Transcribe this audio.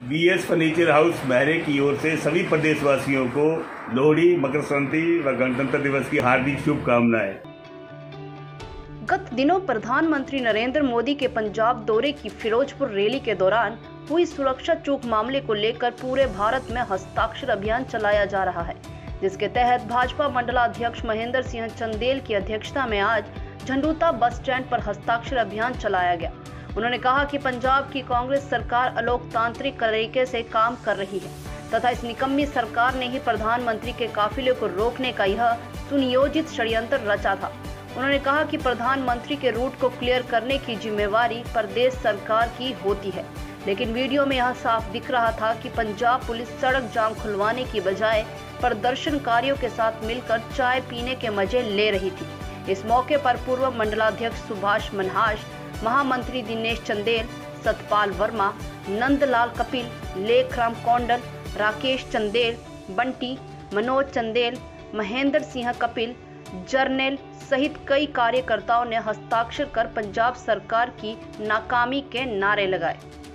VS furniture house महरे की ओर से सभी प्रदेशवासियों को लोहड़ी, मकर संक्रांति व गणतंत्र दिवस की हार्दिक शुभकामनाएं। गत दिनों प्रधानमंत्री नरेंद्र मोदी के पंजाब दौरे की फिरोजपुर रैली के दौरान हुई सुरक्षा चूक मामले को लेकर पूरे भारत में हस्ताक्षर अभियान चलाया जा रहा है, जिसके तहत भाजपा मंडलाध्यक्ष महेंद्र सिंह चंदेल की अध्यक्षता में आज झंडूता बस स्टैंड पर हस्ताक्षर अभियान चलाया गया। उन्होंने कहा कि पंजाब की कांग्रेस सरकार अलोकतांत्रिक तरीके से काम कर रही है तथा इस निकम्मी सरकार ने ही प्रधानमंत्री के काफिले को रोकने का यह सुनियोजित षड्यंत्र रचा था। उन्होंने कहा कि प्रधानमंत्री के रूट को क्लियर करने की जिम्मेवारी प्रदेश सरकार की होती है, लेकिन वीडियो में यह साफ दिख रहा था कि पंजाब पुलिस सड़क जाम खुलवाने की बजाय प्रदर्शनकारियों के साथ मिलकर चाय पीने के मजे ले रही थी। इस मौके पर पूर्व मंडलाध्यक्ष सुभाष मनहास, महामंत्री दिनेश चंदेल, सतपाल वर्मा, नंदलाल कपिल, लेखराम कौंडल, राकेश चंदेल, बंटी, मनोज चंदेल, महेंद्र सिंह कपिल, जर्नैल सहित कई कार्यकर्ताओं ने हस्ताक्षर कर पंजाब सरकार की नाकामी के नारे लगाए।